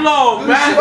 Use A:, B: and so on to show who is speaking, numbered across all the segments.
A: flow, man.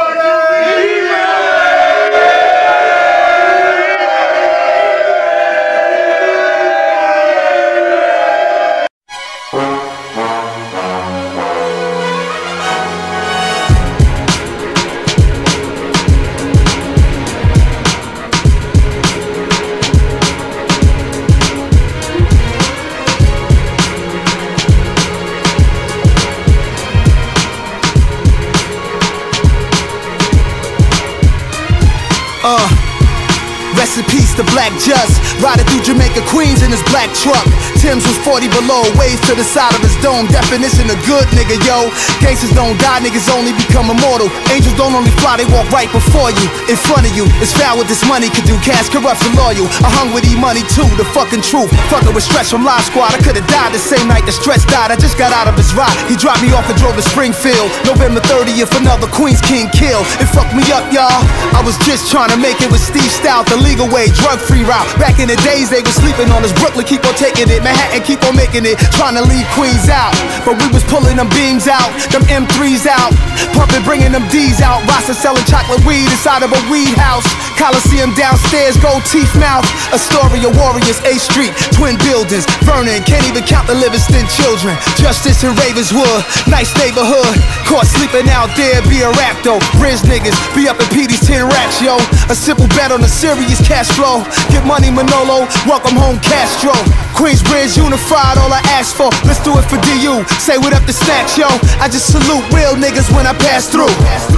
B: Rest in peace to Black Just, riding through Jamaica, Queens in his black truck. Tim's was 40 below, waves to the side of his dome. Definition of good nigga, yo. Gangsters don't die, niggas only become immortal. Angels don't only fly, they walk right before you. In front of you, it's foul what this money could do. Cash corrupts and loyal. I hung with E-Money too, the fucking truth. Fucking with Stretch from Live Squad. I could've died the same night that Stretch died. I just got out of his ride. He dropped me off and drove to Springfield. November 30th, another Queens King kill. It fucked me up, y'all. I was just trying to make it with Steve Stout, the legal way, drug-free route. Back in the days, they was sleeping on us. Brooklyn keep on taking it, Manhattan keep on making it, trying to leave Queens out. But we was pulling them beams out, them M3s out, pumping, bringing them D's out. Rasta selling chocolate weed inside of a weed house. Coliseum downstairs, gold teeth mouth. Astoria Warriors, 8th Street, twin buildings. Vernon, can't even count the Livingston children. Justice in Ravenswood, nice neighborhood. Caught sleeping out there, be a rap though. Bridge niggas, be up in Petey's 10 racks, yo. A simple bet on a serious cash flow. Get money, Manolo, welcome home, Castro. Queensbridge unified, all I ask for. Let's do it for DU, say what up to Snacks, yo. I just salute real niggas when I pass through.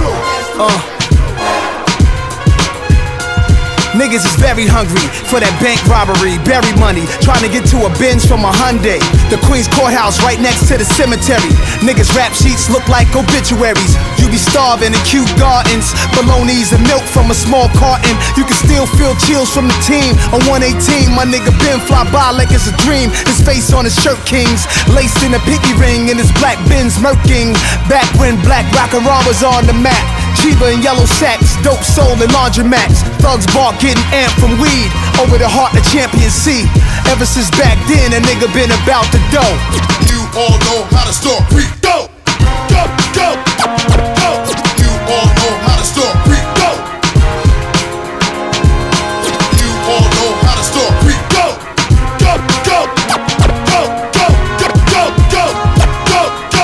B: Niggas is very hungry for that bank robbery, bury money, trying to get to a Benz from a Hyundai. The Queens Courthouse right next to the cemetery. Niggas rap sheets look like obituaries. You be starving in Kew Gardens, bolognas and milk from a small carton. You can still feel chills from the team. On 118, my nigga Ben fly by like it's a dream. His face on his shirt kings, laced in a pinky ring, in his black Benz murking. Back when Black Rock and Roll was on the map. Chiba and yellow sacks, dope soul and laundromats. Thugs bark getting amped from weed, over the heart of Champion C. Ever since back then, a nigga been about the dough.
C: You all know how to store free. Go, go, go, go. You all know how to store free. Go. You all know how to store free. Go, go, go, go, go, go, go, go, go, go.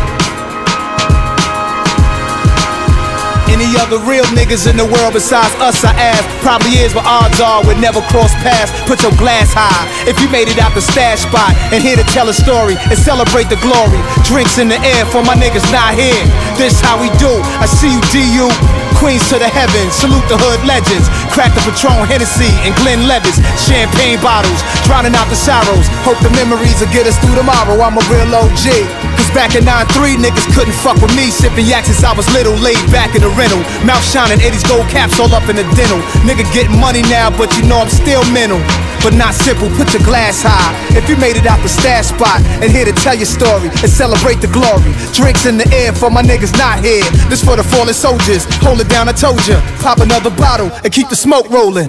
B: Any other real niggas in the world besides us, I ask. Probably is, but odds are we'd never cross paths. Put your glass high if you made it out the stash spot and here to tell a story and celebrate the glory. Drinks in the air for my niggas not here. This how we do. I see you, DU. Queens to the heavens, salute the hood legends. Crack the Patron, Hennessy, and Glenn Levis. Champagne bottles, drowning out the sorrows. Hope the memories will get us through tomorrow. I'm a real OG. Cause back in 9-3, niggas couldn't fuck with me. Sipping yak since I was little, laid back in the rental. Mouth shining, 80s gold caps all up in the dental. Nigga getting money now, but you know I'm still mental. But not simple, put your glass high if you made it out the stash spot and here to tell your story and celebrate the glory. Drinks in the air for my niggas not here. This for the fallen soldiers. Hold it down, I told ya. Pop another bottle and keep the smoke rolling.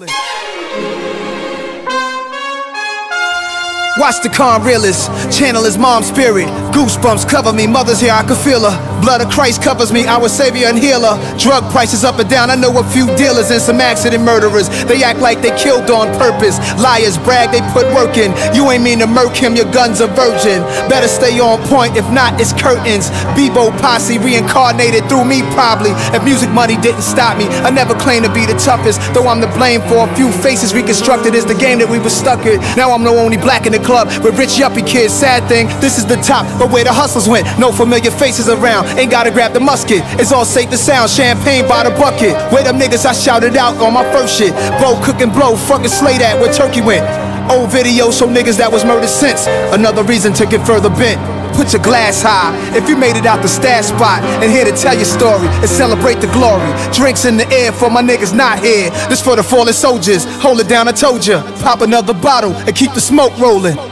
B: Watch the calm realist, channel his mom's spirit. Goosebumps cover me, mother's here, I can feel her. Blood of Christ covers me, our savior and healer. Drug prices up and down, I know a few dealers and some accident murderers. They act like they killed on purpose. Liars brag, they put work in. You ain't mean to murk him, your gun's a virgin. Better stay on point, if not it's curtains. Bebo posse reincarnated through me probably. If music money didn't stop me, I never claimed to be the toughest. Though I'm to blame for a few faces reconstructed. It's the game that we were stuck in. Now I'm the only black in the club with rich yuppie kids. Sad thing, this is the top, but where the hustlers went, no familiar faces around. Ain't gotta grab the musket, it's all safe to sound. Champagne by the bucket, where them niggas I shouted out on my first shit. Blow, cook and blow, fucking slay that where Turkey went. Old videos show niggas that was murdered since. Another reason to get further bent. Put your glass high if you made it out the stash spot and here to tell your story and celebrate the glory. Drinks in the air for my niggas not here. This for the fallen soldiers. Hold it down, I told ya. Pop another bottle and keep the smoke rolling.